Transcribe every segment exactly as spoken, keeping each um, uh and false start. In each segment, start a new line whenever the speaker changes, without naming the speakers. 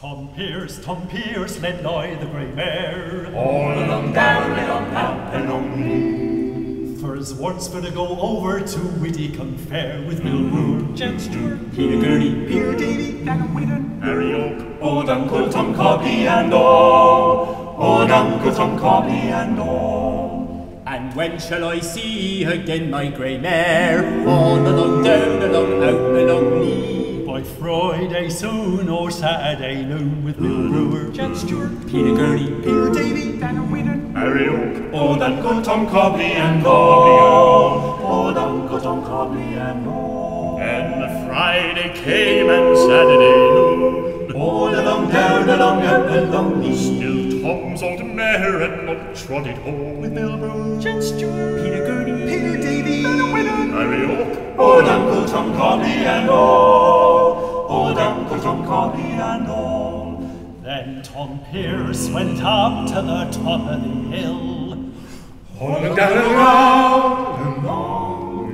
Tom Pierce, Tom Pierce, led by the grey mare,
all along down along up along me.
Fir's once for to go over to Widdicombe fair with Bill Brewer,
Jen Stewart,
Peter Gurney,
Peter Davy, Dan Whitten,
Harry Oak, old Uncle Tom Cobbly and all, old Uncle Tom Cobbly and all.
And when shall I see again my grey mare, all along down along out along me?
By Friday soon or Saturday noon with Bill Brewer,
Jen Stewart,
Peter Gurney,
Peter Davy, Dan Whitten,
Harry Oak, old Uncle Tom Cobbly and all, old Uncle Tom Cobbly and all.
And Friday came and Saturday noon,
all along down along out along me.
Still Tom's old mare had not trotted home
With Bill Brewer,
Jen Stewart,
Peter Gurney,
Peter Davy, Dan Whitten,
Harry Oak,
old Uncle Tom Cobbly and all, old Uncle Tom Cobbly and all.
then Tom Pierce went up to the top of the hill,
All along down around along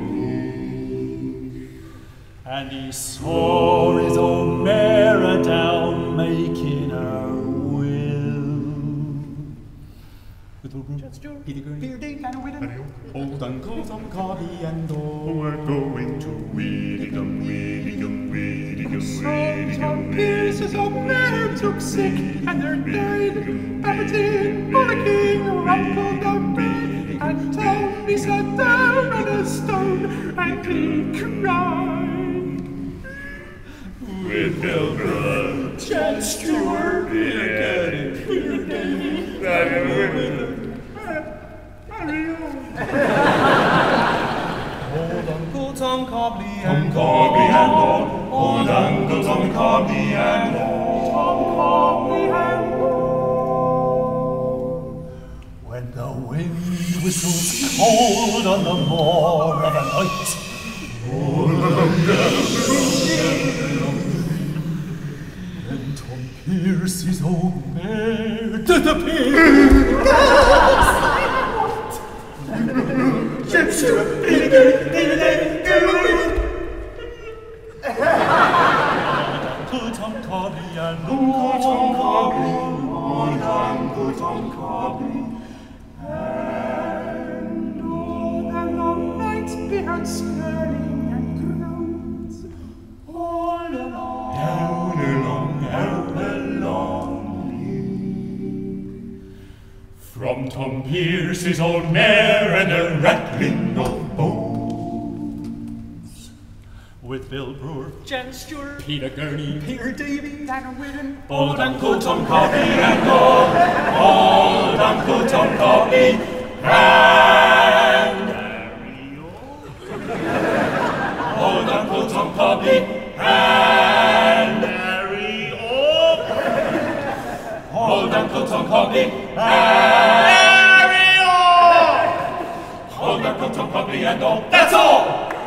and he saw his old mare down making her will. With Bill Brewer,
Jen Stewart,
Peter Gurney,
Peter Davy, Dan Whitten,
old Uncle Tom Cobbly and all.
we're going to Widdicombe, Widdicombe, Widdicombe,
Tom
Widdicombe,
Pierce's old mare took sick, and there died Aberdeen, Widdicombe, Rumple down bed, and Tom he sat down on a stone, and he cried.
with Bill Brewer,
Jen Stewart, Peter Gurney, Peter Davy,
Harry Oak.
old Uncle Tom Cobbly
Tom
and
Cobbly and all, old Uncle Tom Cobbly and all.
Tom Cobbly and
when the wind whistles cold on the morn of a night, then Tom Pierce's old mare disappeared.
Jen Stewart, Peter Gurney, Peter Davy,
Uncle Tom Cobbly and
Uncle Tom Cobbly, old Uncle Tom Cobbly and all.
the long nights behind skirling and groans, all along.
Down along, out along
From Tom Pierce's old mare and a rattling of bones,
with Bill Brewer,
Jen Stewart,
Peter Gurney,
Peter Davy, Dan Whitten,
old Uncle Tom Cobbly and all, old Uncle Tom Cobbly and old Uncle Tom Cobbly and
Harry Oak,
old Uncle Tom Cobbly and
Harry Oak.
old Uncle Tom Cobbly and all. That's all!